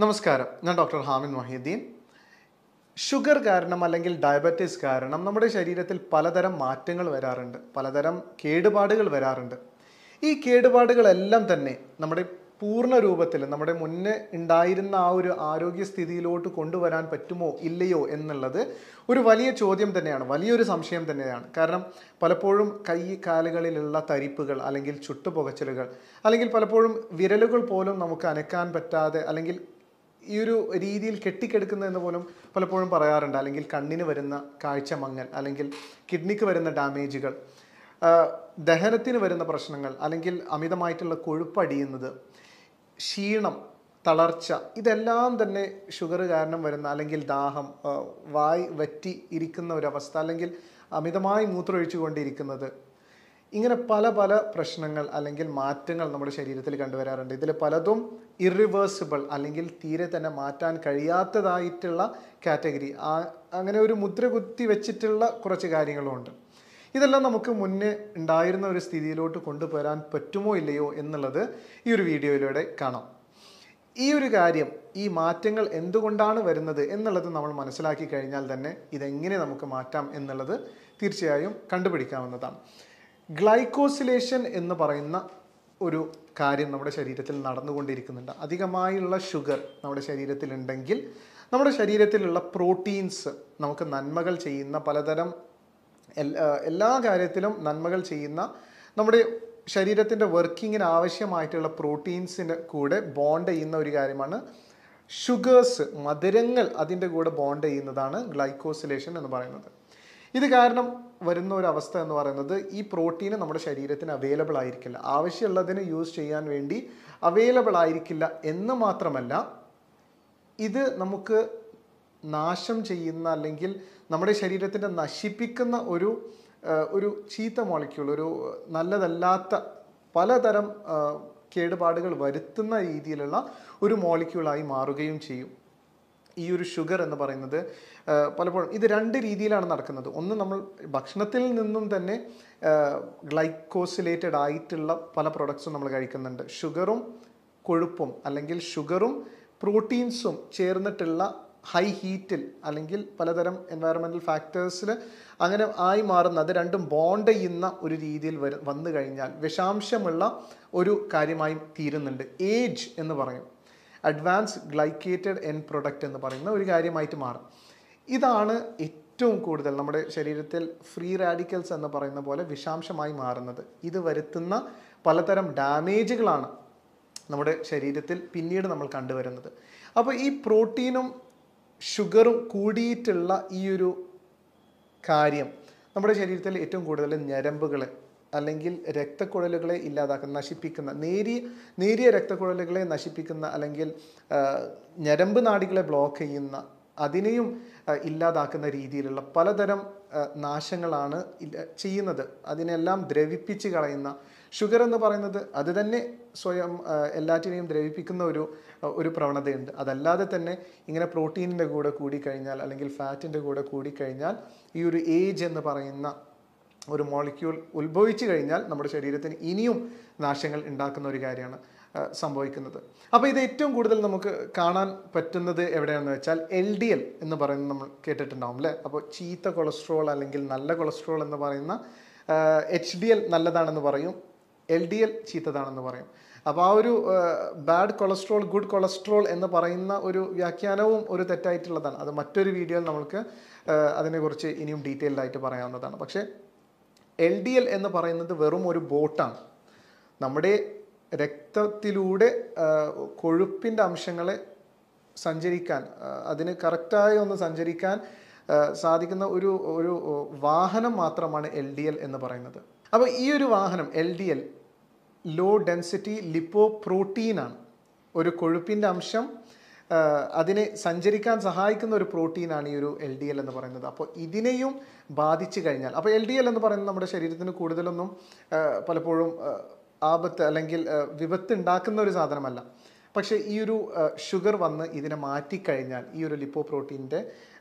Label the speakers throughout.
Speaker 1: നമസ്കാരം, ഞാൻ doctor Hamid Mohiuddin. Sugar കാരണം അല്ലെങ്കിൽ ഡയബറ്റീസ് കാരണം നമ്മുടെ ശരീരത്തിൽ പലതരം മാറ്റങ്ങൾ വരാറുണ്ട്, പലതരം കേടുപാടുകൾ വരാറുണ്ട്. ഈ കേടുപാടുകളെല്ലാം തന്നെ നമ്മുടെ പൂർണ്ണ രൂപത്തിൽ നമ്മുടെ മുന്നേ ഉണ്ടായിരുന്ന ആ ഒരു ആരോഗ്യസ്ഥിതിയിലോട്ട് കൊണ്ടുവരാൻ പറ്റുമോ ഇല്ലയോ എന്നുള്ളത് ഒരു വലിയ ചോദ്യം തന്നെയാണ്, വലിയൊരു സംശയം തന്നെയാണ്. കാരണം പലപ്പോഴും കൈ കാലുകളിലുള്ള തരിപ്പുകൾ അല്ലെങ്കിൽ ചുട്ടുപുകച്ചിലുകൾ അല്ലെങ്കിൽ പലപ്പോഴും വിരലുകൾ പോലും നമുക്ക് അനക്കാൻ പറ്റാതെ അല്ലെങ്കിൽ ഈ ഒരു രീതിയിൽ കെട്ടിക്കെടുക്കുന്നതെന്ന് പോലും പലപ്പോഴും പറയാറുണ്ട്. അല്ലെങ്കിൽ കണ്ണിന് വരുന്ന കാഴ്ച മങ്ങൽ, അല്ലെങ്കിൽ കിഡ്നിക്ക് വരുന്ന ഡാമേജുകൾ, ദഹനത്തിന് വരുന്ന പ്രശ്നങ്ങൾ, അല്ലെങ്കിൽ അമിതമായിട്ടുള്ള കൊഴുപ്പടിയുന്നത്, ക്ഷീണം, തളർച്ച, ഇതെല്ലാം തന്നെ ഷുഗർ കാരണം വരുന്ന, അല്ലെങ്കിൽ ദാഹം, വായ് വറ്റി ഇരിക്കുന്ന ഒരവസ്ഥ, അല്ലെങ്കിൽ അമിതമായി മൂത്രമൊഴിച്ചു കൊണ്ടിരിക്കുന്നത്, ഇങ്ങനെ പല പല പ്രശ്നങ്ങൾ അല്ലെങ്കിൽ മാറ്റങ്ങൾ നമ്മുടെ ശരീരത്തിൽ കണ്ടുവരാറുണ്ട്. ഇതിൽ പലതും ഇറിവേഴ്സിബിൾ അല്ലെങ്കിൽ തീരെ തന്നെ മാറ്റാൻ കഴിയാത്തതായിട്ടുള്ള കാറ്റഗറി, അങ്ങനെ ഒരു മുദ്ര കുത്തി വെച്ചിട്ടുള്ള കുറച്ച് കാര്യങ്ങളുമുണ്ട്. ഇതെല്ലാം നമുക്ക് മുന്നേ ഉണ്ടായിരുന്ന ഒരു സ്ഥിതിയിലോട്ട് കൊണ്ടുവരാൻ പറ്റുമോ ഇല്ലയോ എന്നുള്ളത് ഈ ഒരു വീഡിയോയിലൂടെ കാണാം. ഈ ഒരു കാര്യം, ഈ മാറ്റങ്ങൾ എന്തുകൊണ്ടാണ് വരുന്നത് എന്നുള്ളത് നമ്മൾ മനസ്സിലാക്കി കഴിഞ്ഞാൽ തന്നെ ഇതെങ്ങനെ നമുക്ക് മാറ്റാം എന്നുള്ളത് തീർച്ചയായും കണ്ടുപിടിക്കാവുന്നതാണ്. ഗ്ലൈക്കോസിലേഷൻ എന്ന് പറയുന്ന ഒരു കാര്യം നമ്മുടെ ശരീരത്തിൽ നടന്നുകൊണ്ടിരിക്കുന്നുണ്ട്. അധികമായുള്ള ഷുഗർ നമ്മുടെ ശരീരത്തിലുണ്ടെങ്കിൽ നമ്മുടെ ശരീരത്തിലുള്ള പ്രോട്ടീൻസ്, നമുക്ക് നന്മകൾ ചെയ്യുന്ന പലതരം എല്ലാ കാര്യത്തിലും നന്മകൾ ചെയ്യുന്ന നമ്മുടെ ശരീരത്തിൻ്റെ വർക്കിങ്ങിന് ആവശ്യമായിട്ടുള്ള പ്രോട്ടീൻസിൻ്റെ കൂടെ ബോണ്ട് ചെയ്യുന്ന ഒരു കാര്യമാണ് ഷുഗേഴ്സ്, മധുരങ്ങൾ അതിൻ്റെ കൂടെ ബോണ്ട് ചെയ്യുന്നതാണ് ഗ്ലൈക്കോസിലേഷൻ എന്ന് പറയുന്നത്. ഇത് കാരണം വരുന്ന ഒരു അവസ്ഥ എന്ന് പറയുന്നത് ഈ പ്രോട്ടീന് നമ്മുടെ ശരീരത്തിന് അവൈലബിൾ ആയിരിക്കില്ല, ആവശ്യമുള്ളതിന് യൂസ് ചെയ്യാൻ വേണ്ടി അവൈലബിൾ ആയിരിക്കില്ല എന്ന് മാത്രമല്ല, ഇത് നമുക്ക് നാശം ചെയ്യുന്ന അല്ലെങ്കിൽ നമ്മുടെ ശരീരത്തിൻ്റെ നശിപ്പിക്കുന്ന ഒരു ചീത്ത മോളിക്യൂൾ, ഒരു നല്ലതല്ലാത്ത പലതരം കേടുപാടുകൾ വരുത്തുന്ന രീതിയിലുള്ള ഒരു മോളിക്യൂളായി മാറുകയും ചെയ്യും. ഈ ഒരു ഷുഗർ എന്ന് പറയുന്നത് പലപ്പോഴും ഇത് രണ്ട് രീതിയിലാണ് നടക്കുന്നത്. ഒന്ന്, നമ്മൾ ഭക്ഷണത്തിൽ നിന്നും തന്നെ ഗ്ലൈക്കോസിലേറ്റഡ് ആയിട്ടുള്ള പല പ്രൊഡക്ട്സും നമ്മൾ കഴിക്കുന്നുണ്ട്. ഷുഗറും കൊഴുപ്പും അല്ലെങ്കിൽ ഷുഗറും പ്രോട്ടീൻസും ചേർന്നിട്ടുള്ള ഹൈ ഹീറ്റിൽ അല്ലെങ്കിൽ പലതരം എൻവയറമെൻ്റൽ ഫാക്ടേഴ്സിൽ അങ്ങനെ ആയി മാറുന്ന, അത് രണ്ടും ബോണ്ട് ചെയ്യുന്ന ഒരു രീതിയിൽ വന്നു കഴിഞ്ഞാൽ വിഷാംശമുള്ള ഒരു കാര്യമായി തീരുന്നുണ്ട്. ഏജ് എന്ന് പറയും, അഡ്വാൻസ് ഗ്ലൈക്കേറ്റഡ് എൻഡ് പ്രൊഡക്റ്റ് എന്ന് പറയുന്ന ഒരു കാര്യമായിട്ട് മാറും. ഇതാണ് ഏറ്റവും കൂടുതൽ നമ്മുടെ ശരീരത്തിൽ ഫ്രീ റാഡിക്കൽസ് എന്ന് പറയുന്ന പോലെ വിഷാംശമായി മാറുന്നത്. ഇത് വരുത്തുന്ന പലതരം ഡാമേജുകളാണ് നമ്മുടെ ശരീരത്തിൽ പിന്നീട് നമ്മൾ കണ്ടുവരുന്നത്. അപ്പോൾ ഈ പ്രോട്ടീനും ഷുഗറും കൂടിയിട്ടുള്ള ഈ ഒരു കാര്യം നമ്മുടെ ശരീരത്തിൽ ഏറ്റവും കൂടുതൽ ഞരമ്പുകളെ അല്ലെങ്കിൽ രക്തക്കുഴലുകളെ ഇല്ലാതാക്കുന്ന, നശിപ്പിക്കുന്ന, നേരിയ രക്തക്കുഴലുകളെ നശിപ്പിക്കുന്ന, അല്ലെങ്കിൽ ഞരമ്പ് നാഡികളെ ബ്ലോക്ക് ചെയ്യുന്ന, അതിനെയും ഇല്ലാതാക്കുന്ന രീതിയിലുള്ള പലതരം നാശങ്ങളാണ് ചെയ്യുന്നത്. അതിനെല്ലാം ദ്രവിപ്പിച്ച് കളയുന്ന ഷുഗർ എന്ന് പറയുന്നത് അത് തന്നെ സ്വയം എല്ലാറ്റിനെയും ദ്രവിപ്പിക്കുന്ന ഒരു പ്രവണതയുണ്ട്. അതല്ലാതെ തന്നെ ഇങ്ങനെ പ്രോട്ടീനിൻ്റെ കൂടെ കൂടിക്കഴിഞ്ഞാൽ അല്ലെങ്കിൽ ഫാറ്റിൻ്റെ കൂടെ കൂടിക്കഴിഞ്ഞാൽ ഈ ഒരു ഏജ് എന്ന് പറയുന്ന ഒരു മോളിക്യൂൾ ഉത്ഭവിച്ചു കഴിഞ്ഞാൽ നമ്മുടെ ശരീരത്തിന് ഇനിയും നാശങ്ങൾ ഉണ്ടാക്കുന്ന ഒരു കാര്യമാണ് സംഭവിക്കുന്നത്. അപ്പോൾ ഇത് ഏറ്റവും കൂടുതൽ നമുക്ക് കാണാൻ പറ്റുന്നത് എവിടെയാണെന്ന് വെച്ചാൽ LDL എന്ന് പറയുന്നത് നമ്മൾ കേട്ടിട്ടുണ്ടാവും അല്ലേ? അപ്പോൾ ചീത്ത കൊളസ്ട്രോൾ അല്ലെങ്കിൽ നല്ല കൊളസ്ട്രോൾ എന്ന് പറയുന്ന HDL നല്ലതാണെന്ന് പറയും, LDL ചീത്തതാണെന്ന് പറയും. അപ്പോൾ ആ ഒരു ബാഡ് കൊളസ്ട്രോൾ ഗുഡ് കൊളസ്ട്രോൾ എന്ന് പറയുന്ന ഒരു വ്യാഖ്യാനവും ഒരു തെറ്റായിട്ടുള്ളതാണ്. അത് മറ്റൊരു വീഡിയോയിൽ നമുക്ക് അതിനെക്കുറിച്ച് ഇനിയും ഡീറ്റെയിൽഡ് ആയിട്ട് പറയാവുന്നതാണ്. പക്ഷേ LDL എന്ന് പറയുന്നത് വെറും ഒരു ബോട്ടാണ്. നമ്മുടെ രക്തത്തിലൂടെ കൊഴുപ്പിൻ്റെ അംശങ്ങളെ സഞ്ചരിക്കാൻ, അതിന് കറക്റ്റായി ഒന്ന് സഞ്ചരിക്കാൻ സാധിക്കുന്ന ഒരു വാഹനം മാത്രമാണ് LDL എന്ന് പറയുന്നത്. അപ്പോൾ ഈ ഒരു വാഹനം LDL ലോ ഡെൻസിറ്റി ലിപ്പോ പ്രോട്ടീനാണ്. ഒരു കൊഴുപ്പിൻ്റെ അംശം അതിനെ സഞ്ചരിക്കാൻ സഹായിക്കുന്ന ഒരു പ്രോട്ടീനാണ് ഈ ഒരു LDL എന്ന് പറയുന്നത്. അപ്പോൾ ഇതിനെയും ബാധിച്ചു കഴിഞ്ഞാൽ, അപ്പോൾ LDL എന്ന് പറയുന്നത് നമ്മുടെ ശരീരത്തിന് കൂടുതലൊന്നും പലപ്പോഴും ആപത്ത് അല്ലെങ്കിൽ വിപത്ത് ഉണ്ടാക്കുന്ന ഒരു സാധനമല്ല. പക്ഷേ ഈ ഒരു ഷുഗർ വന്ന് ഇതിനെ മാറ്റിക്കഴിഞ്ഞാൽ, ഈ ഒരു ലിപ്പോ പ്രോട്ടീൻ്റെ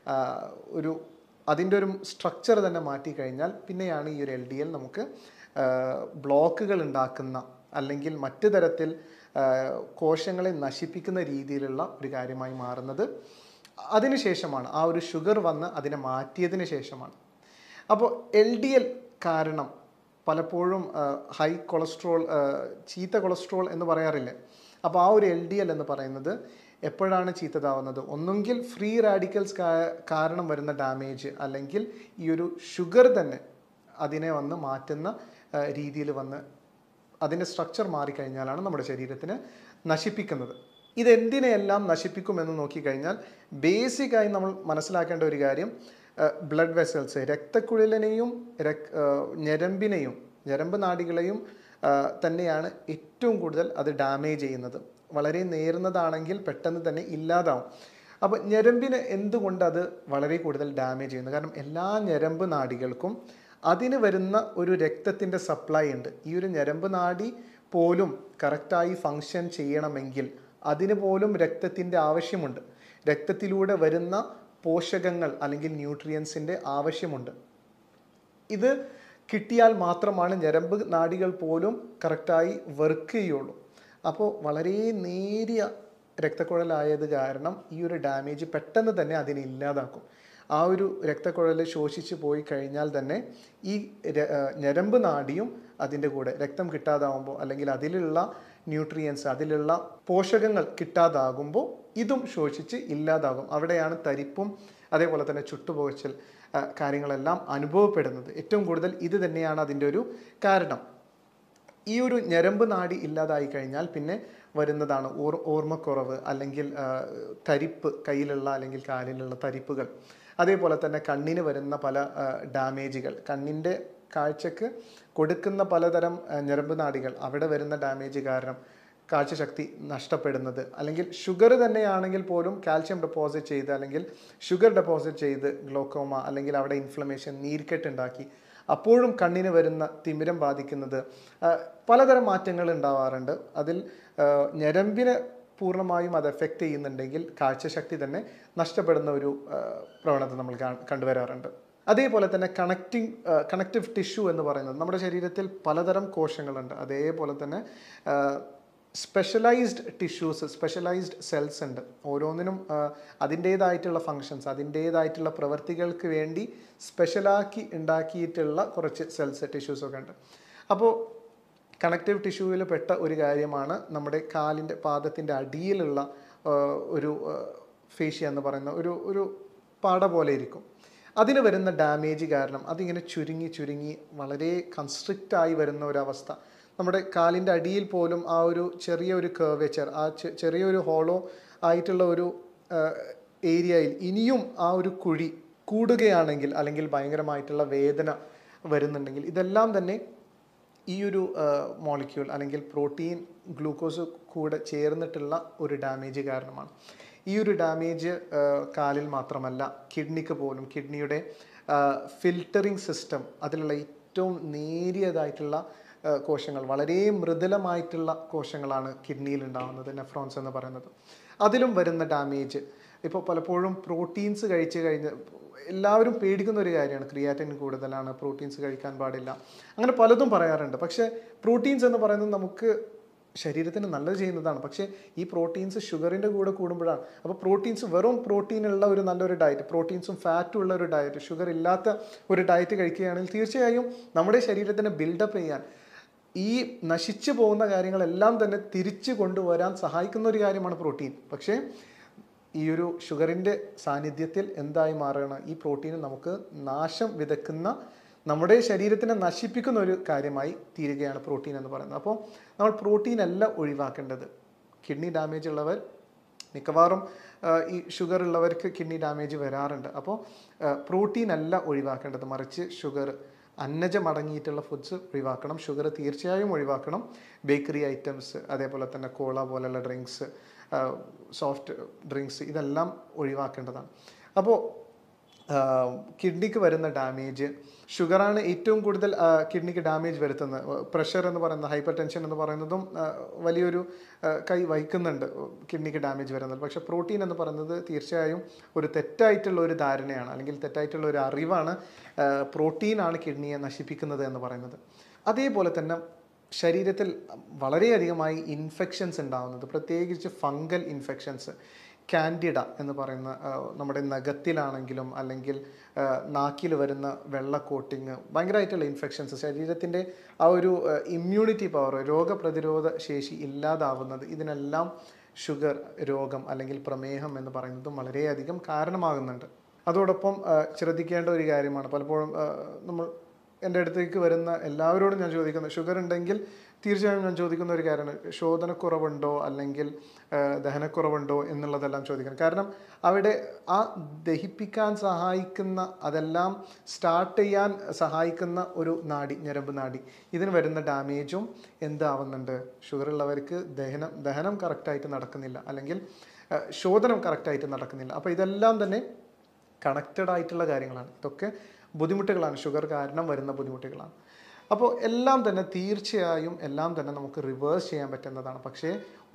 Speaker 1: അതിൻ്റെ ഒരു സ്ട്രക്ചർ തന്നെ മാറ്റിക്കഴിഞ്ഞാൽ പിന്നെയാണ് ഈ ഒരു LDL നമുക്ക് ബ്ലോക്കുകൾ ഉണ്ടാക്കുന്ന അല്ലെങ്കിൽ മറ്റു തരത്തിൽ കോശങ്ങളെ നശിപ്പിക്കുന്ന രീതിയിലുള്ള ഒരു കാര്യമായി മാറുന്നത് അതിനുശേഷമാണ്. ആ ഒരു ഷുഗർ വന്ന് അതിനെ മാറ്റിയതിന് ശേഷമാണ്. അപ്പോൾ LDL കാരണം പലപ്പോഴും ഹൈ കൊളസ്ട്രോൾ, ചീത്ത കൊളസ്ട്രോൾ എന്ന് പറയാറില്ലേ? അപ്പോൾ ആ ഒരു LDL എന്ന് പറയുന്നത് എപ്പോഴാണ് ചീത്തതാവുന്നത്? ഒന്നുകിൽ ഫ്രീ റാഡിക്കൽസ് കാരണം വരുന്ന ഡാമേജ്, അല്ലെങ്കിൽ ഈ ഒരു ഷുഗർ തന്നെ അതിനെ വന്ന് മാറ്റുന്ന രീതിയിൽ വന്ന് അതിൻ്റെ സ്ട്രക്ചർ മാറിക്കഴിഞ്ഞാലാണ് നമ്മുടെ ശരീരത്തിന് നശിപ്പിക്കുന്നത്. ഇതെന്തിനെയെല്ലാം നശിപ്പിക്കുമെന്ന് നോക്കിക്കഴിഞ്ഞാൽ ബേസിക്കായി നമ്മൾ മനസ്സിലാക്കേണ്ട ഒരു കാര്യം, ബ്ലഡ് വെസൽസ്, രക്തക്കുഴലിനെയും ഞരമ്പിനെയും ഞരമ്പ് നാഡികളെയും തന്നെയാണ് ഏറ്റവും കൂടുതൽ അത് ഡാമേജ് ചെയ്യുന്നത്. വളരെ നേർന്നതാണെങ്കിൽ പെട്ടെന്ന് തന്നെ ഇല്ലാതാവും. അപ്പോൾ ഞരമ്പിന് എന്തുകൊണ്ട് അത് വളരെ കൂടുതൽ ഡാമേജ് ചെയ്യുന്നു? കാരണം എല്ലാ ഞരമ്പ് നാഡികൾക്കും അതിന് വരുന്ന ഒരു രക്തത്തിൻ്റെ സപ്ലൈ ഉണ്ട്. ഈ ഒരു ഞരമ്പ് നാഡി പോലും കറക്റ്റായി ഫങ്ഷൻ ചെയ്യണമെങ്കിൽ അതിന് പോലും രക്തത്തിൻ്റെ ആവശ്യമുണ്ട്. രക്തത്തിലൂടെ വരുന്ന പോഷകങ്ങൾ അല്ലെങ്കിൽ ന്യൂട്രിയൻസിൻ്റെ ആവശ്യമുണ്ട്. ഇത് കിട്ടിയാൽ മാത്രമാണ് ഞരമ്പ് നാഡികൾ പോലും കറക്റ്റായി വർക്ക് ചെയ്യുള്ളൂ. അപ്പോൾ വളരെ നേരിയ രക്തക്കുഴലായത് കാരണം ഈ ഒരു ഡാമേജ് പെട്ടെന്ന് തന്നെ അതിനെ ഇല്ലാതാക്കും. ആ ഒരു രക്തക്കുഴൽ ശോഷിച്ച് പോയി കഴിഞ്ഞാൽ തന്നെ ഈ ഞരമ്പ് നാഡിയും അതിൻ്റെ കൂടെ രക്തം കിട്ടാതാവുമ്പോൾ, അല്ലെങ്കിൽ അതിലുള്ള ന്യൂട്രിയൻസ്, അതിലുള്ള പോഷകങ്ങൾ കിട്ടാതാകുമ്പോൾ ഇതും ശോഷിച്ച് ഇല്ലാതാകും. അവിടെയാണ് തരിപ്പും അതേപോലെ തന്നെ ചുട്ടുപൊകച്ചിൽ കാര്യങ്ങളെല്ലാം അനുഭവപ്പെടുന്നത്. ഏറ്റവും കൂടുതൽ ഇത് തന്നെയാണ് അതിൻ്റെ ഒരു കാരണം. ഈ ഒരു ഞരമ്പ് നാഡി ഇല്ലാതായി കഴിഞ്ഞാൽ പിന്നെ വരുന്നതാണ് ഓർമ്മക്കുറവ്, അല്ലെങ്കിൽ തരിപ്പ്, കയ്യിലുള്ള അല്ലെങ്കിൽ കാലിലുള്ള തരിപ്പുകൾ. അതേപോലെ തന്നെ കണ്ണിന് വരുന്ന പല ഡാമേജുകൾ, കണ്ണിൻ്റെ കാഴ്ചക്ക് കൊടുക്കുന്ന പലതരം ഞരമ്പ് നാഡികൾ, അവിടെ വരുന്ന ഡാമേജ് കാരണം കാഴ്ചശക്തി നഷ്ടപ്പെടുന്നത്. അല്ലെങ്കിൽ ഷുഗർ തന്നെയാണെങ്കിൽ പോലും കാൽഷ്യം ഡെപ്പോസിറ്റ് ചെയ്ത് അല്ലെങ്കിൽ ഷുഗർ ഡെപ്പോസിറ്റ് ചെയ്ത് ഗ്ലോക്കോമ, അല്ലെങ്കിൽ അവിടെ ഇൻഫ്ലമേഷൻ, നീർക്കെട്ടുണ്ടാക്കി അപ്പോഴും കണ്ണിന് വരുന്ന തിമിരം ബാധിക്കുന്നത്, പലതരം മാറ്റങ്ങൾ ഉണ്ടാവാറുണ്ട്. അതിൽ ഞരമ്പിനെ പൂർണ്ണമായും അത് എഫക്റ്റ് ചെയ്യുന്നുണ്ടെങ്കിൽ കാഴ്ചശക്തി തന്നെ നഷ്ടപ്പെടുന്ന ഒരു പ്രവണത നമ്മൾ കണ്ടുവരാറുണ്ട്. അതേപോലെ തന്നെ കണക്റ്റീവ് ടിഷ്യൂ എന്ന് പറയുന്നത്, നമ്മുടെ ശരീരത്തിൽ പലതരം കോശങ്ങളുണ്ട്. അതേപോലെ തന്നെ സ്പെഷ്യലൈസ്ഡ് ടിഷ്യൂസ്, സ്പെഷ്യലൈസ്ഡ് സെൽസ് ഉണ്ട്. ഓരോന്നിനും അതിൻ്റേതായിട്ടുള്ള ഫങ്ഷൻസ്, അതിൻ്റേതായിട്ടുള്ള പ്രവൃത്തികൾക്ക് വേണ്ടി സ്പെഷ്യലാക്കി ഉണ്ടാക്കിയിട്ടുള്ള കുറച്ച് സെൽസ്, ടിഷ്യൂസൊക്കെ ഉണ്ട്. അപ്പോൾ കണക്റ്റീവ് ടിഷ്യൂവിൽ പെട്ട ഒരു കാര്യമാണ് നമ്മുടെ കാലിൻ്റെ പാദത്തിൻ്റെ അടിയിലുള്ള ഒരു ഫേഷ്യ എന്ന് പറയുന്ന ഒരു പാട പോലെ ഇരിക്കും. അതിന് വരുന്ന ഡാമേജ് കാരണം അതിങ്ങനെ ചുരുങ്ങി വളരെ കൺസ്ട്രിക്റ്റായി വരുന്ന ഒരവസ്ഥ. നമ്മുടെ കാലിൻ്റെ അടിയിൽ പോലും ആ ഒരു ചെറിയൊരു കർവേച്ചർ, ആ ചെറിയൊരു ഹോളോ ആയിട്ടുള്ള ഒരു ഏരിയയിൽ ഇനിയും ആ ഒരു കുഴി കൂടുകയാണെങ്കിൽ, അല്ലെങ്കിൽ ഭയങ്കരമായിട്ടുള്ള വേദന വരുന്നുണ്ടെങ്കിൽ, ഇതെല്ലാം തന്നെ ഈ ഒരു മോളിക്യൂൾ അല്ലെങ്കിൽ പ്രോട്ടീൻ, ഗ്ലൂക്കോസ് കൂടെ ചേർന്നിട്ടുള്ള ഒരു ഡാമേജ് കാരണമാണ്. ഈ ഒരു ഡാമേജ് കാലിൽ മാത്രമല്ല, കിഡ്നിക്ക് പോലും, കിഡ്നിയുടെ ഫിൽറ്ററിങ് സിസ്റ്റം, അതിലുള്ള ഏറ്റവും നേരിയതായിട്ടുള്ള കോശങ്ങൾ, വളരെ മൃദുലമായിട്ടുള്ള കോശങ്ങളാണ് കിഡ്നിയിൽ ഉണ്ടാകുന്നത്, നെഫ്രോൺസ് എന്ന് പറയുന്നത്. അതിലും വരുന്ന ഡാമേജ്, ഇപ്പോൾ പലപ്പോഴും പ്രോട്ടീൻസ് കഴിച്ച് കഴിഞ്ഞ് എല്ലാവരും പേടിക്കുന്ന ഒരു കാര്യമാണ്, ക്രിയാറ്റിൻ കൂടുതലാണ്, പ്രോട്ടീൻസ് കഴിക്കാൻ പാടില്ല, അങ്ങനെ പലതും പറയാറുണ്ട്. പക്ഷേ പ്രോട്ടീൻസ് എന്ന് പറയുന്നത് നമുക്ക് ശരീരത്തിന് നല്ലത് ചെയ്യുന്നതാണ്. പക്ഷേ ഈ പ്രോട്ടീൻസ് ഷുഗറിൻ്റെ കൂടെ കൂടുമ്പോഴാണ്. അപ്പോൾ പ്രോട്ടീൻസ്, വെറും പ്രോട്ടീനുള്ള ഒരു നല്ലൊരു ഡയറ്റ്, പ്രോട്ടീൻസും ഫാറ്റും ഉള്ള ഒരു ഡയറ്റ്, ഷുഗർ ഇല്ലാത്ത ഒരു ഡയറ്റ് കഴിക്കുകയാണെങ്കിൽ തീർച്ചയായും നമ്മുടെ ശരീരത്തിന് ബിൽഡപ്പ് ചെയ്യാൻ, ഈ നശിച്ചു പോകുന്ന കാര്യങ്ങളെല്ലാം തന്നെ തിരിച്ചു കൊണ്ടുവരാൻ സഹായിക്കുന്ന ഒരു കാര്യമാണ് പ്രോട്ടീൻ. പക്ഷേ ഈ ഒരു ഷുഗറിൻ്റെ സാന്നിധ്യത്തിൽ എന്തായി മാറുകയാണ്, ഈ പ്രോട്ടീൻ നമുക്ക് നാശം വിതക്കുന്ന, നമ്മുടെ ശരീരത്തിനെ നശിപ്പിക്കുന്ന ഒരു കാര്യമായി തീരുകയാണ് പ്രോട്ടീൻ എന്ന് പറയുന്നത്. അപ്പോൾ നമ്മൾ പ്രോട്ടീൻ അല്ല ഒഴിവാക്കേണ്ടത്. കിഡ്നി ഡാമേജ് ഉള്ളവർ മിക്കവാറും ഈ ഷുഗർ ഉള്ളവർക്ക് കിഡ്നി ഡാമേജ് വരാറുണ്ട്. അപ്പോൾ പ്രോട്ടീൻ അല്ല ഒഴിവാക്കേണ്ടത്, മറിച്ച് ഷുഗർ, അന്നജം അടങ്ങിയിട്ടുള്ള ഫുഡ്സ് ഒഴിവാക്കണം. ഷുഗർ തീർച്ചയായും ഒഴിവാക്കണം. ബേക്കറി ഐറ്റംസ്, അതേപോലെ തന്നെ കോള പോലുള്ള ഡ്രിങ്ക്സ്, സോഫ്റ്റ് ഡ്രിങ്ക്സ്, ഇതെല്ലാം ഒഴിവാക്കേണ്ടതാണ്. അപ്പോൾ കിഡ്നിക്ക് വരുന്ന ഡാമേജ്, ഷുഗറാണ് ഏറ്റവും കൂടുതൽ കിഡ്നിക്ക് ഡാമേജ് വരുത്തുന്നത്. പ്രഷർ എന്ന് പറയുന്നത്, ഹൈപ്പർ ടെൻഷൻ എന്ന് പറയുന്നതും വലിയൊരു കൈ വഹിക്കുന്നുണ്ട് കിഡ്നിക്ക് ഡാമേജ് വരുന്നത്. പക്ഷേ പ്രോട്ടീൻ എന്ന് പറയുന്നത് തീർച്ചയായും ഒരു തെറ്റായിട്ടുള്ള ഒരു ധാരണയാണ്, അല്ലെങ്കിൽ തെറ്റായിട്ടുള്ള ഒരു അറിവാണ്. പ്രോട്ടീനാണ് കിഡ്നിയെ നശിപ്പിക്കുന്നത് എന്ന് പറയുന്നത്. അതേപോലെ തന്നെ ശരീരത്തിൽ വളരെയധികമായി ഇൻഫെക്ഷൻസ് ഉണ്ടാകുന്നത്, പ്രത്യേകിച്ച് ഫംഗൽ ഇൻഫെക്ഷൻസ്, കാൻഡിഡ എന്ന് പറയുന്ന നമ്മുടെ നഖത്തിലാണെങ്കിലും അല്ലെങ്കിൽ നാക്കിൽ വരുന്ന വെള്ള കോട്ടിങ്, ഭയങ്കരമായിട്ടുള്ള ഇൻഫെക്ഷൻസ്, ശരീരത്തിൻ്റെ ആ ഒരു ഇമ്മ്യൂണിറ്റി പവർ, രോഗപ്രതിരോധ ശേഷി ഇല്ലാതാവുന്നത്, ഇതിനെല്ലാം ഷുഗർ രോഗം അല്ലെങ്കിൽ പ്രമേഹം എന്ന് പറയുന്നതും വളരെയധികം കാരണമാകുന്നുണ്ട്. അതോടൊപ്പം ശ്രദ്ധിക്കേണ്ട ഒരു കാര്യമാണ്, പലപ്പോഴും നമ്മൾ എൻ്റെ അടുത്തേക്ക് വരുന്ന എല്ലാവരോടും ഞാൻ ചോദിക്കുന്നത്, ഷുഗർ ഉണ്ടെങ്കിൽ തീർച്ചയായും ഞാൻ ചോദിക്കുന്ന ഒരു കാര്യമാണ്, ശോധനക്കുറവുണ്ടോ അല്ലെങ്കിൽ ദഹനക്കുറവുണ്ടോ എന്നുള്ളതെല്ലാം ചോദിക്കണം. കാരണം അവിടെ ആ ദഹിപ്പിക്കാൻ സഹായിക്കുന്ന, അതെല്ലാം സ്റ്റാർട്ട് ചെയ്യാൻ സഹായിക്കുന്ന ഒരു നാഡി, ഞരമ്പ് നാഡി, ഇതിന് വരുന്ന ഡാമേജും എന്താവുന്നുണ്ട്, ഷുഗർ ഉള്ളവർക്ക് ദഹനം കറക്റ്റായിട്ട് നടക്കുന്നില്ല, അല്ലെങ്കിൽ ശോധനം കറക്റ്റായിട്ട് നടക്കുന്നില്ല. അപ്പോൾ ഇതെല്ലാം തന്നെ കണക്റ്റഡ് ആയിട്ടുള്ള കാര്യങ്ങളാണ്. ഇതൊക്കെ ബുദ്ധിമുട്ടുകളാണ്, ഷുഗർ കാരണം വരുന്ന ബുദ്ധിമുട്ടുകളാണ്. അപ്പോൾ എല്ലാം തന്നെ തീർച്ചയായും എല്ലാം തന്നെ നമുക്ക് റിവേഴ്സ് ചെയ്യാൻ പറ്റുന്നതാണ്. പക്ഷേ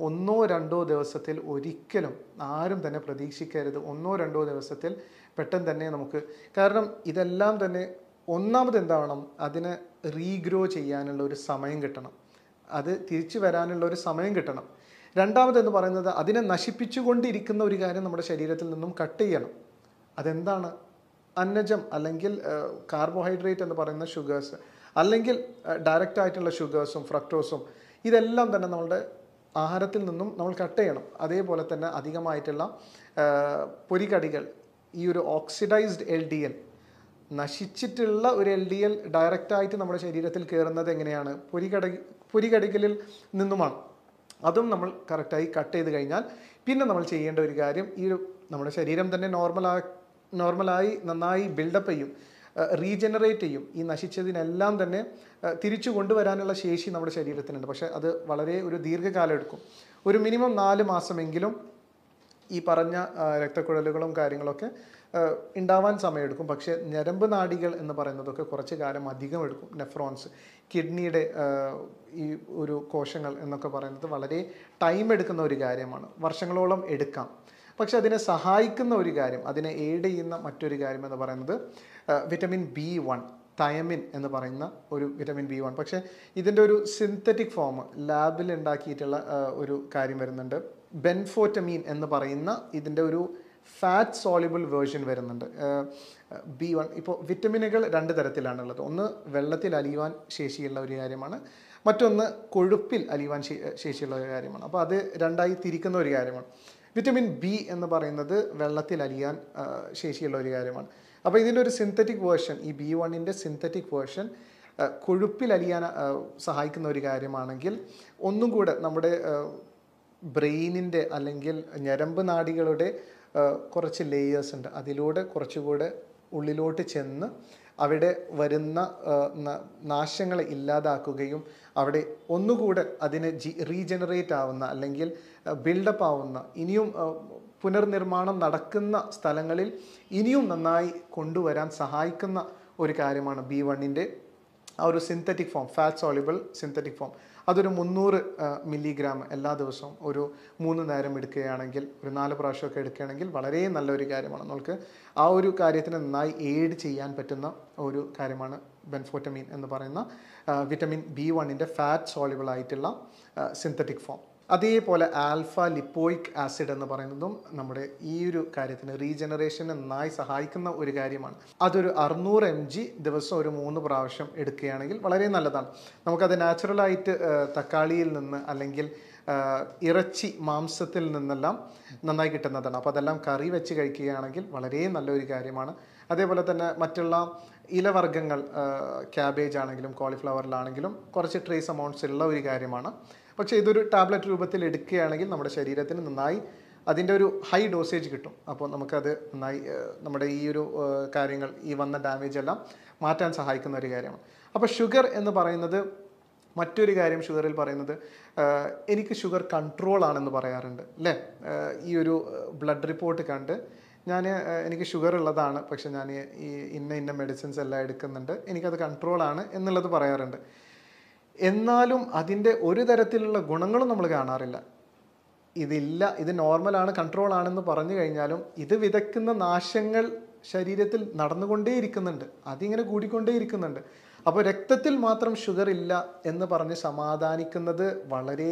Speaker 1: 1-2 ദിവസത്തിൽ ഒരിക്കലും ആരും തന്നെ പ്രതീക്ഷിക്കരുത് 1-2 ദിവസത്തിൽ പെട്ടെന്ന് തന്നെ നമുക്ക്, കാരണം ഇതെല്ലാം തന്നെ ഒന്നാമത് എന്താവണം, അതിനെ റീഗ്രോ ചെയ്യാനുള്ള ഒരു സമയം കിട്ടണം, അത് തിരിച്ചു വരാനുള്ള ഒരു സമയം കിട്ടണം. രണ്ടാമതെന്ന് പറയുന്നത്, അതിനെ നശിപ്പിച്ചുകൊണ്ടിരിക്കുന്ന ഒരു കാര്യം നമ്മുടെ ശരീരത്തിൽ നിന്നും കട്ട് ചെയ്യണം. അതെന്താണ്? അന്നജം അല്ലെങ്കിൽ കാർബോഹൈഡ്രേറ്റ് എന്ന് പറയുന്ന ഷുഗേഴ്സ്, അല്ലെങ്കിൽ ഡയറക്റ്റ് ആയിട്ടുള്ള ഷുഗേഴ്സും ഫ്രക്ടോസും, ഇതെല്ലാം തന്നെ നമ്മളുടെ ആഹാരത്തിൽ നിന്നും നമ്മൾ കട്ട് ചെയ്യണം. അതേപോലെ തന്നെ അധികമായിട്ടുള്ള പൊരികടികൾ, ഈ ഒരു ഓക്സിഡൈസ്ഡ് LDL, നശിച്ചിട്ടുള്ള ഒരു LDL ഡയറക്റ്റായിട്ട് നമ്മുടെ ശരീരത്തിൽ കയറുന്നത് എങ്ങനെയാണ്? പൊരികടികളിൽ നിന്നുമാണ്. അതും നമ്മൾ കറക്റ്റായി കട്ട് ചെയ്ത് കഴിഞ്ഞാൽ പിന്നെ നമ്മൾ ചെയ്യേണ്ട ഒരു കാര്യം, ഈ നമ്മുടെ ശരീരം തന്നെ നോർമലായി നന്നായി ബിൽഡപ്പ് ചെയ്യും, റീജനറേറ്റ് ചെയ്യും. ഈ നശിച്ചതിനെല്ലാം തന്നെ തിരിച്ചു കൊണ്ടുവരാനുള്ള ശേഷി നമ്മുടെ ശരീരത്തിനുണ്ട്. പക്ഷേ അത് വളരെ ഒരു ദീർഘകാലം എടുക്കും. ഒരു മിനിമം 4 മാസമെങ്കിലും ഈ പറഞ്ഞ രക്തക്കുഴലുകളും കാര്യങ്ങളൊക്കെ ഉണ്ടാവാൻ സമയമെടുക്കും. പക്ഷേ ഞരമ്പ് നാഡികൾ എന്ന് പറയുന്നതൊക്കെ കുറച്ച് കാലം അധികം എടുക്കും. നെഫ്രോൺസ്, കിഡ്നിയുടെ ഈ ഒരു കോശങ്ങൾ എന്നൊക്കെ പറയുന്നത് വളരെ ടൈം എടുക്കുന്ന ഒരു കാര്യമാണ്, വർഷങ്ങളോളം എടുക്കാം. പക്ഷെ അതിനെ സഹായിക്കുന്ന ഒരു കാര്യം, അതിനെ എയ്ഡ് ചെയ്യുന്ന മറ്റൊരു കാര്യം എന്ന് പറയുന്നത് വിറ്റമിൻ B1, തയമിൻ എന്ന് പറയുന്ന ഒരു വിറ്റമിൻ B1. പക്ഷേ ഇതിൻ്റെ ഒരു സിന്തറ്റിക് ഫോം ലാബിൽ ഉണ്ടാക്കിയിട്ടുള്ള ഒരു കാര്യം വരുന്നുണ്ട്, ബെൻഫോറ്റമീൻ എന്ന് പറയുന്ന ഇതിൻ്റെ ഒരു ഫാറ്റ് സോളിബിൾ വേർഷൻ വരുന്നുണ്ട്. B1 ഇപ്പോൾ വിറ്റമിനുകൾ 2 തരത്തിലാണുള്ളത്. ഒന്ന് വെള്ളത്തിൽ അലിയുവാൻ ശേഷിയുള്ള ഒരു കാര്യമാണ്, മറ്റൊന്ന് കൊഴുപ്പിൽ അലിയുവാൻ ശേഷിയുള്ള ഒരു കാര്യമാണ്. അപ്പോൾ അത് രണ്ടായി തിരിക്കുന്ന ഒരു കാര്യമാണ്. വിറ്റമിൻ B എന്ന് പറയുന്നത് വെള്ളത്തിൽ അലിയാൻ ശേഷിയുള്ള ഒരു കാര്യമാണ്. അപ്പോൾ ഇതിൻ്റെ ഒരു സിന്തറ്റിക് വേർഷൻ, ഈ B1ൻ്റെ സിന്തറ്റിക് വേർഷൻ കൊഴുപ്പിൽ അലിയാൻ സഹായിക്കുന്ന ഒരു കാര്യമാണെങ്കിൽ, ഒന്നും കൂടെ നമ്മുടെ ബ്രെയിനിൻ്റെ അല്ലെങ്കിൽ ഞരമ്പ് നാഡികളുടെ കുറച്ച് ലേയേഴ്സ് ഉണ്ട്, അതിലൂടെ കുറച്ചുകൂടെ ഉള്ളിലോട്ട് ചെന്ന് അവിടെ വരുന്ന നാശങ്ങളെ ഇല്ലാതാക്കുകയും അവിടെ ഒന്നുകൂടെ അതിന് റീജനറേറ്റ് ആവുന്ന അല്ലെങ്കിൽ ബിൽഡപ്പ് ആവുന്ന, ഇനിയും പുനർനിർമ്മാണം നടക്കുന്ന സ്ഥലങ്ങളിൽ ഇനിയും നന്നായി കൊണ്ടുവരാൻ സഹായിക്കുന്ന ഒരു കാര്യമാണ് B1ൻ്റെ ആ ഒരു synthetic form, fat soluble synthetic form. അതൊരു 300 മില്ലിഗ്രാം എല്ലാ ദിവസവും ഒരു 3 നേരം എടുക്കുകയാണെങ്കിൽ, ഒരു 4 പ്രാവശ്യമൊക്കെ എടുക്കുകയാണെങ്കിൽ വളരെ നല്ലൊരു കാര്യമാണ്. നമുക്ക് ആ ഒരു കാര്യത്തിന് നന്നായി എയ്ഡ് ചെയ്യാൻ പറ്റുന്ന ഒരു കാര്യമാണ് ബെൻഫോറ്റമീൻ എന്ന് പറയുന്ന വിറ്റമിൻ B1ൻ്റെ ഫാറ്റ് സോളിബിൾ ആയിട്ടുള്ള സിന്തറ്റിക് ഫോം. അതേപോലെ ആൽഫ ലിപ്പോയിക് ആസിഡ് എന്ന് പറയുന്നതും നമ്മുടെ ഈ ഒരു കാര്യത്തിന് റീജനറേഷന് നന്നായി സഹായിക്കുന്ന ഒരു കാര്യമാണ്. അതൊരു 600 mg ദിവസം ഒരു 3 പ്രാവശ്യം എടുക്കുകയാണെങ്കിൽ വളരെ നല്ലതാണ്. നമുക്കത് നാച്ചുറലായിട്ട് തക്കാളിയിൽ നിന്ന് അല്ലെങ്കിൽ ഇറച്ചി മാംസത്തിൽ നിന്നെല്ലാം നന്നായി കിട്ടുന്നതാണ്. അപ്പോൾ അതെല്ലാം കറി വെച്ച് കഴിക്കുകയാണെങ്കിൽ വളരെ നല്ലൊരു കാര്യമാണ്. അതേപോലെ തന്നെ മറ്റുള്ള ഇലവർഗ്ഗങ്ങൾ, ക്യാബേജ് ആണെങ്കിലും കോളിഫ്ലവറിലാണെങ്കിലും കുറച്ച് ട്രേസ് അമൗണ്ട്സ് ഉള്ള ഒരു കാര്യമാണ്. പക്ഷേ ഇതൊരു ടാബ്ലറ്റ് രൂപത്തിൽ എടുക്കുകയാണെങ്കിൽ നമ്മുടെ ശരീരത്തിന് നന്നായി അതിൻ്റെ ഒരു ഹൈ ഡോസേജ് കിട്ടും. അപ്പോൾ നമുക്കത് നന്നായി നമ്മുടെ ഈ ഒരു കാര്യങ്ങൾ, ഈ വന്ന ഡാമേജ് എല്ലാം മാറ്റാൻ സഹായിക്കുന്ന ഒരു കാര്യമാണ്. അപ്പോൾ ഷുഗർ എന്ന് പറയുന്നത്, മറ്റൊരു കാര്യം ഷുഗറിൽ പറയുന്നത്, എനിക്ക് ഷുഗർ കൺട്രോൾ ആണെന്ന് പറയാറുണ്ട് അല്ലേ. ഈ ഒരു ബ്ലഡ് റിപ്പോർട്ട് കണ്ട് എനിക്ക് ഷുഗർ ഉള്ളതാണ്, പക്ഷെ ഞാൻ ഈ ഇന്ന മെഡിസിൻസ് എല്ലാം എടുക്കുന്നുണ്ട്, എനിക്കത് കൺട്രോളാണ് എന്നുള്ളത് പറയാറുണ്ട്. എന്നാലും അതിൻ്റെ ഒരു തരത്തിലുള്ള ഗുണങ്ങളും നമ്മൾ കാണാറില്ല. ഇതില്ല, ഇത് നോർമലാണ്, കൺട്രോൾ ആണെന്ന് പറഞ്ഞു കഴിഞ്ഞാലും ഇത് വിതയ്ക്കുന്ന നാശങ്ങൾ ശരീരത്തിൽ നടന്നുകൊണ്ടേയിരിക്കുന്നുണ്ട്, അതിങ്ങനെ കൂടിക്കൊണ്ടേയിരിക്കുന്നുണ്ട്. അപ്പോൾ രക്തത്തിൽ മാത്രം ഷുഗർ ഇല്ല എന്ന് പറഞ്ഞ് സമാധാനിക്കുന്നത് വളരെ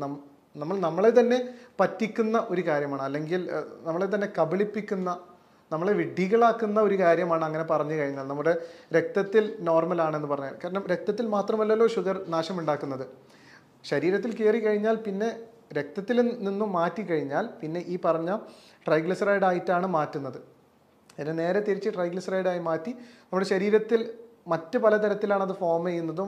Speaker 1: നമ്മളെ തന്നെ പറ്റിക്കുന്ന ഒരു കാര്യമാണ്, അല്ലെങ്കിൽ നമ്മളെ തന്നെ കബളിപ്പിക്കുന്ന, നമ്മളെ വിഡ്ഢികളാക്കുന്ന ഒരു കാര്യമാണ് അങ്ങനെ പറഞ്ഞു കഴിഞ്ഞാൽ. നമ്മുടെ രക്തത്തിൽ നോർമൽ ആണെന്ന് പറഞ്ഞാൽ, കാരണം രക്തത്തിൽ മാത്രമല്ലല്ലോ ഷുഗർ നാശമുണ്ടാക്കുന്നത്. ശരീരത്തിൽ കയറി കഴിഞ്ഞാൽ പിന്നെ രക്തത്തിൽ നിന്നും മാറ്റിക്കഴിഞ്ഞാൽ പിന്നെ ഈ പറഞ്ഞ ട്രൈഗ്ലിസറൈഡ് ആയിട്ടാണ് മാറ്റുന്നത്. അതിനെ നേരെ തിരിച്ച് ട്രൈഗ്ലിസറൈഡായി മാറ്റി നമ്മുടെ ശരീരത്തിൽ മറ്റ് പലതരത്തിലാണ് അത് ഫോം ചെയ്യുന്നതും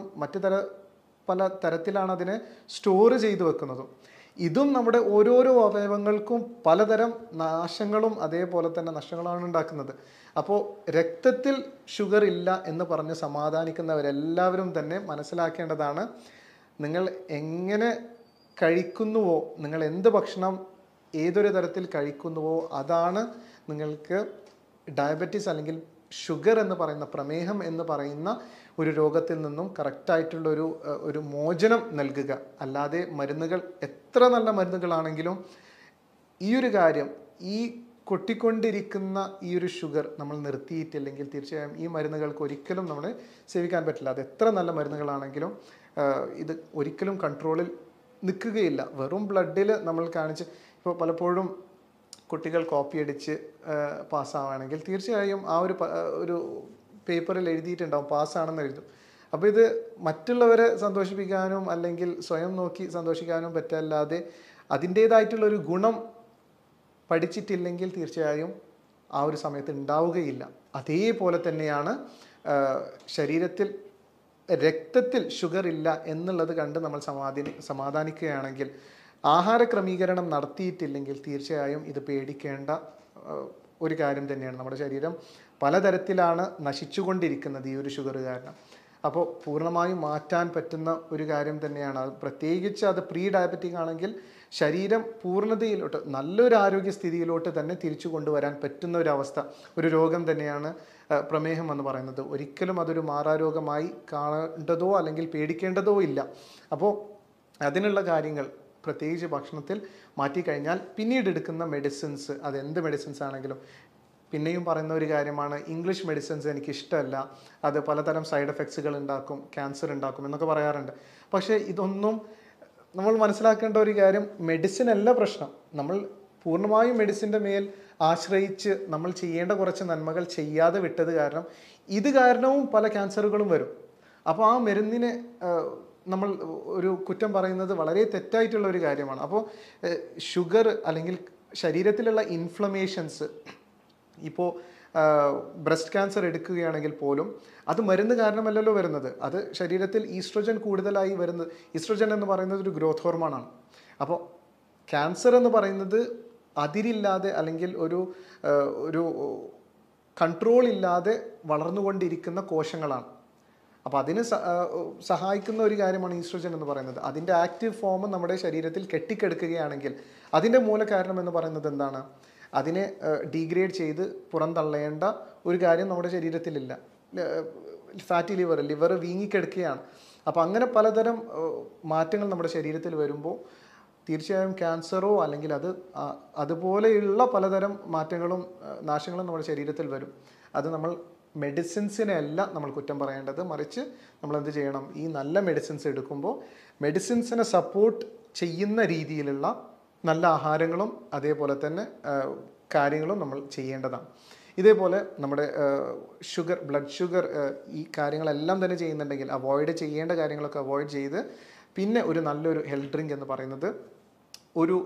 Speaker 1: പല തരത്തിലാണ് അതിനെ സ്റ്റോർ ചെയ്ത് വെക്കുന്നതും. ഇതും നമ്മുടെ ഓരോരോ അവയവങ്ങൾക്കും പലതരം നാശങ്ങളും അതേപോലെ തന്നെ നഷ്ടങ്ങളാണ് ഉണ്ടാക്കുന്നത്. അപ്പോൾ രക്തത്തിൽ ഷുഗർ ഇല്ല എന്ന് പറഞ്ഞ് സമാധാനിക്കുന്നവരെല്ലാവരും തന്നെ മനസ്സിലാക്കേണ്ടതാണ്, നിങ്ങൾ എങ്ങനെ കഴിക്കുന്നുവോ, നിങ്ങൾ എന്ത് ഭക്ഷണം ഏതൊരു തരത്തിൽ കഴിക്കുന്നുവോ അതാണ് നിങ്ങൾക്ക് ഡയബറ്റീസ് അല്ലെങ്കിൽ ഷുഗർ എന്ന് പറയുന്ന, പ്രമേഹം എന്ന് പറയുന്ന ഒരു രോഗത്തിൽ നിന്നും കറക്റ്റായിട്ടുള്ള ഒരു മോചനം നൽകുക. അല്ലാതെ മരുന്നുകൾ എത്ര നല്ല മരുന്നുകളാണെങ്കിലും ഈ ഒരു കാര്യം, ഈ കൊട്ടിക്കൊണ്ടിരിക്കുന്ന ഈ ഒരു ഷുഗർ നമ്മൾ നിർത്തിയിട്ടില്ലെങ്കിൽ തീർച്ചയായും ഈ മരുന്നുകൾക്ക് ഒരിക്കലും നമ്മളെ സേവിക്കാൻ പറ്റില്ല. അത് എത്ര നല്ല മരുന്നുകളാണെങ്കിലും ഇത് ഒരിക്കലും കൺട്രോളിൽ നിൽക്കുകയില്ല. വെറും ബ്ലഡിൽ നമ്മൾ കാണിച്ച്, ഇപ്പോൾ പലപ്പോഴും കുട്ടികൾ കോപ്പി അടിച്ച് പാസ്സാവുകയാണെങ്കിൽ തീർച്ചയായും ആ ഒരു പേപ്പറിൽ എഴുതിയിട്ടുണ്ടാവും പാസ്സാണെന്ന് എഴുതും. അപ്പോൾ ഇത് മറ്റുള്ളവരെ സന്തോഷിപ്പിക്കാനും അല്ലെങ്കിൽ സ്വയം നോക്കി സന്തോഷിക്കാനും പറ്റല്ലാതെ അതിൻ്റേതായിട്ടുള്ളൊരു ഗുണം പഠിച്ചിട്ടില്ലെങ്കിൽ തീർച്ചയായും ആ ഒരു സമയത്ത് ഉണ്ടാവുകയില്ല. അതേപോലെ തന്നെയാണ് ശരീരത്തിൽ രക്തത്തിൽ ഷുഗർ ഇല്ല എന്നുള്ളത് കണ്ട് നമ്മൾ സമാധാനിക്കുകയാണെങ്കിൽ, ആഹാര ക്രമീകരണം നടത്തിയിട്ടില്ലെങ്കിൽ തീർച്ചയായും ഇത് പേടിക്കേണ്ട ഒരു കാര്യം തന്നെയാണ്. നമ്മുടെ ശരീരം പലതരത്തിലാണ് നശിച്ചുകൊണ്ടിരിക്കുന്നത് ഈ ഒരു ഷുഗർ കാരണം. അപ്പോൾ പൂർണ്ണമായും മാറ്റാൻ പറ്റുന്ന ഒരു കാര്യം തന്നെയാണ് അത്. പ്രത്യേകിച്ച് അത് പ്രീ ഡയബറ്റിക് ആണെങ്കിൽ ശരീരം പൂർണ്ണതയിലോട്ട്, നല്ലൊരു ആരോഗ്യസ്ഥിതിയിലോട്ട് തന്നെ തിരിച്ചു കൊണ്ടുവരാൻ പറ്റുന്ന ഒരു അവസ്ഥ, ഒരു രോഗം തന്നെയാണ് പ്രമേഹം എന്ന് പറയുന്നത്. ഒരിക്കലും അതൊരു മാറാരോഗമായി കാണേണ്ടതോ അല്ലെങ്കിൽ പേടിക്കേണ്ടതോ ഇല്ല. അപ്പോൾ അതിനുള്ള കാര്യങ്ങൾ പ്രത്യേകിച്ച് ഭക്ഷണത്തിൽ മാറ്റിക്കഴിഞ്ഞാൽ പിന്നീട് എടുക്കുന്ന മെഡിസിൻസ്, അതെന്ത് മെഡിസിൻസ് ആണെങ്കിലും, പിന്നെയും പറയുന്ന ഒരു കാര്യമാണ്, ഇംഗ്ലീഷ് മെഡിസിൻസ് എനിക്ക് ഇഷ്ടമല്ല, അത് പലതരം സൈഡ് എഫക്ട്സുകൾ ഉണ്ടാക്കും, ക്യാൻസർ ഉണ്ടാക്കും എന്നൊക്കെ പറയാറുണ്ട്. പക്ഷേ ഇതൊന്നും നമ്മൾ മനസ്സിലാക്കേണ്ട ഒരു കാര്യം, മെഡിസിൻ അല്ല പ്രശ്നം. നമ്മൾ പൂർണ്ണമായും മെഡിസിൻ്റെ മേൽ ആശ്രയിച്ച് നമ്മൾ ചെയ്യേണ്ട കുറച്ച് നന്മകൾ ചെയ്യാതെ വിട്ടത് കാരണം ഇത് കാരണവും പല ക്യാൻസറുകളും വരും. അപ്പോൾ ആ മരുന്നിനെ നമ്മൾ ഒരു കുറ്റം പറയുന്നത് വളരെ തെറ്റായിട്ടുള്ള ഒരു കാര്യമാണ്. അപ്പോൾ ഷുഗർ അല്ലെങ്കിൽ ശരീരത്തിലുള്ള ഇൻഫ്ലമേഷൻസ്, ഇപ്പോൾ ബ്രസ്റ്റ് ക്യാൻസർ എടുക്കുകയാണെങ്കിൽ പോലും അത് മരുന്ന് കാരണമല്ലല്ലോ വരുന്നത്, അത് ശരീരത്തിൽ ഈസ്ട്രോജൻ കൂടുതലായി വരുന്നത്. ഈസ്ട്രോജൻ എന്ന് പറയുന്നത് ഒരു ഗ്രോത്ത് ഹോർമോണാണ്. അപ്പോൾ ക്യാൻസർ എന്ന് പറയുന്നത് അതിരില്ലാതെ അല്ലെങ്കിൽ ഒരു കൺട്രോൾ ഇല്ലാതെ വളർന്നുകൊണ്ടിരിക്കുന്ന കോശങ്ങളാണ്. അപ്പോൾ അതിന് സഹായിക്കുന്ന ഒരു കാര്യമാണ് ഈസ്ട്രോജൻ എന്ന് പറയുന്നത്. അതിൻ്റെ ആക്റ്റീവ് ഫോം നമ്മുടെ ശരീരത്തിൽ കെട്ടിക്കെടുക്കുകയാണെങ്കിൽ അതിൻ്റെ മൂല കാരണം എന്ന് പറയുന്നത് എന്താണ്? അതിനെ ഡീഗ്രേഡ് ചെയ്ത് പുറന്തള്ളേണ്ട ഒരു കാര്യം നമ്മുടെ ശരീരത്തിലില്ല. Fatty liver വീങ്ങിക്കെടുക്കുകയാണ്. അപ്പോൾ അങ്ങനെ പലതരം മാറ്റങ്ങൾ നമ്മുടെ ശരീരത്തിൽ വരുമ്പോൾ തീർച്ചയായും ക്യാൻസറോ അല്ലെങ്കിൽ അതുപോലെയുള്ള പലതരം മാറ്റങ്ങളും നാശങ്ങളും നമ്മുടെ ശരീരത്തിൽ വരും. അത് നമ്മൾ മെഡിസിൻസിനെ അല്ല നമ്മൾ കുറ്റം പറയേണ്ടത്, മറിച്ച് നമ്മൾ എന്ത് ചെയ്യണം? ഈ നല്ല മെഡിസിൻസ് എടുക്കുമ്പോൾ മെഡിസിൻസിനെ സപ്പോർട്ട് ചെയ്യുന്ന രീതിയിലുള്ള നല്ല ആഹാരങ്ങളും അതേപോലെ തന്നെ കാര്യങ്ങളും നമ്മൾ ചെയ്യേണ്ടതാണ്. ഇതേപോലെ നമ്മുടെ ബ്ലഡ് ഷുഗർ, ഈ കാര്യങ്ങളെല്ലാം തന്നെ ചെയ്യുന്നുണ്ടെങ്കിൽ അവോയ്ഡ് ചെയ്യേണ്ട കാര്യങ്ങളൊക്കെ അവോയ്ഡ് ചെയ്ത്, പിന്നെ ഒരു നല്ലൊരു ഹെൽത്ത് ഡ്രിങ്ക് എന്ന് പറയുന്നത് ഒരു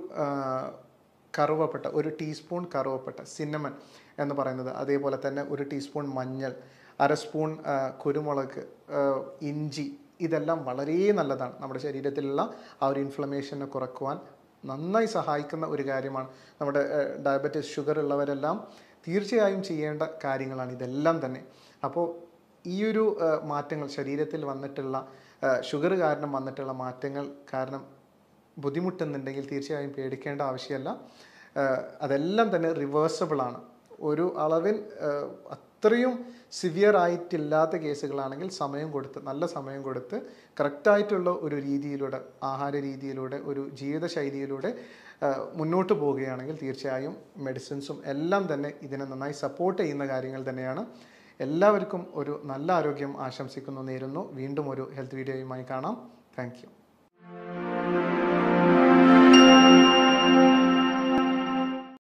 Speaker 1: കറുവപ്പട്ട, ഒരു ടീസ്പൂൺ കറുവപ്പട്ട, സിന്നമൺ എന്ന് പറയുന്നത്, അതേപോലെ തന്നെ ഒരു ടീസ്പൂൺ മഞ്ഞൾ, അര സ്പൂൺ കുരുമുളക്, ഇഞ്ചി, ഇതെല്ലാം വളരെ നല്ലതാണ്. നമ്മുടെ ശരീരത്തിലുള്ള ആ ഒരു ഇൻഫ്ലമേഷനെ കുറയ്ക്കുവാൻ നന്നായി സഹായിക്കുന്ന ഒരു കാര്യമാണ്. നമ്മുടെ ഡയബറ്റീസ് ഷുഗർ ഉള്ളവരെല്ലാം തീർച്ചയായും ചെയ്യേണ്ട കാര്യങ്ങളാണ് ഇതെല്ലാം തന്നെ. അപ്പോൾ ഈ ഒരു മാറ്റങ്ങൾ ശരീരത്തിൽ വന്നിട്ടുള്ള ഷുഗർ കാരണം വന്നിട്ടുള്ള മാറ്റങ്ങൾ കാരണം ബുദ്ധിമുട്ടുന്നുണ്ടെങ്കിൽ തീർച്ചയായും പേടിക്കേണ്ട ആവശ്യമല്ല. അതെല്ലാം തന്നെ റിവേഴ്സബിളാണ്. ഒരു അളവിൽ അത്രയും സിവിയർ ആയിട്ടില്ലാത്ത കേസുകളാണെങ്കിൽ നല്ല സമയം കൊടുത്ത് കറക്റ്റായിട്ടുള്ള ഒരു രീതിയിലൂടെ, ആഹാര രീതിയിലൂടെ, ഒരു ജീവിതശൈലിയിലൂടെ മുന്നോട്ട് പോവുകയാണെങ്കിൽ തീർച്ചയായും മെഡിസിൻസും എല്ലാം തന്നെ ഇതിനെ നന്നായി സപ്പോർട്ട് ചെയ്യുന്ന കാര്യങ്ങൾ തന്നെയാണ്. എല്ലാവർക്കും ഒരു നല്ല ആരോഗ്യം ആശംസിക്കുന്നു നേരുന്നു. വീണ്ടും ഒരു ഹെൽത്ത് വീഡിയോയുമായി കാണാം. Thank U.